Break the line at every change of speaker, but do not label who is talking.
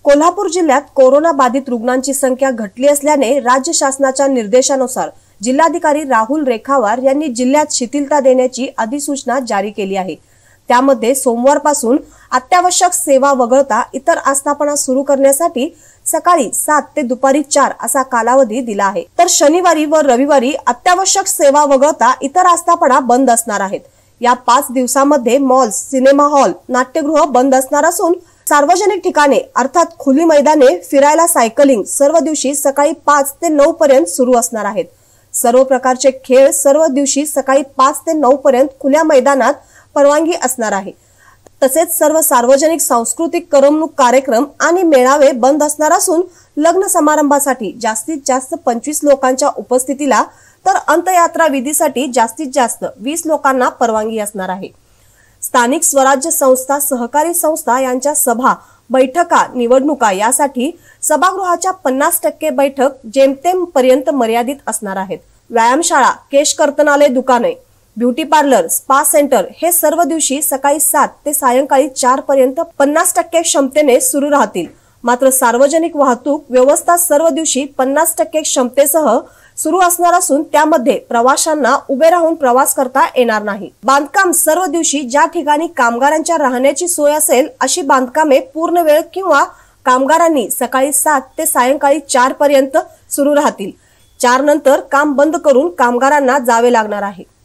कोल्हापूर जिल्ह्यात कोरोना बाधित रुग्णांची संख्या घटली असल्याने राज्य शासनाच्या निर्देशानुसार जिल्हाधिकारी राहुल रेखावार यांनी जिल्ह्यात शिथिलता देण्याची अधिसूचना जारी केली आहे। त्यामध्ये सोमवारपासून अत्यावश्यक सेवा वगळता इतर आस्थापना सुरू करण्यासाठी सकाळी 7 ते दुपारी 4 असा कालावधी दिला आहे। तर शनिवारी व रविवारी अत्यावश्यक सेवा वगळता इतर आस्थापना बंद असणार आहेत। या 5 दिवसांमध्ये मॉल्स, सिनेमा हॉल, नाट्यगृह बंद असणार असून सार्वजनिक ठिकाणे अर्थात खुली मैदाने, फिरायला, सायकलिंग सर्व दिवशी सकाळी 5 ते 9 पर्यंत सुरू असणार आहेत। सर्व प्रकारचे खेळ सर्व दिवशी सकाळी 5 ते 9 पर्यंत खुल्या मैदानात परवानगी असणार आहे। तसेच सर्व सार्वजनिक सांस्कृतिक करमणूक कार्यक्रम आणि मेळावे बंद असणार असून लग्न समारंभासाठी जास्तीत जास्त 25 लोकांच्या उपस्थितीला तर अंत्ययात्रा विधीसाठी जास्तीत जास्त 20 लोकांना परवानगी असणार आहे। स्थानिक स्वराज्य संस्था, सहकारी संस्था यांच्या सभा, बैठका, निवडणुका यासाठी सभागृहाच्या 50% बैठक जेमतेम पर्यंत मर्यादित असणार आहेत। व्यायामशाळा, केश कर्तनालय दुकाने, ब्युटी पार्लर, स्पा सेंटर हे सर्व दिवशी सकाळी 7 ते सायंकाळी 4 पर्यंत 50% क्षमतेने सुरू राहतील। मात्र सार्वजनिक वाहतूक व्यवस्था सर्व दिवशी 50% क्षमतेसह सुरू असणार असून त्यामध्ये प्रवाशांना उभे राहून प्रवास करता येणार नाही। बांधकाम सर्व दिवशी ज्या ठिकाणी कामगारांच्या राहण्याची सोय असेल अशी बांधकामे पूर्ण वेळ किंवा कामगारांनी सकाळी 7 ते सायंकाळी 4 पर्यंत सुरू राहतील। 4 नंतर काम बंद करून कामगारांना जावे लागणार आहे।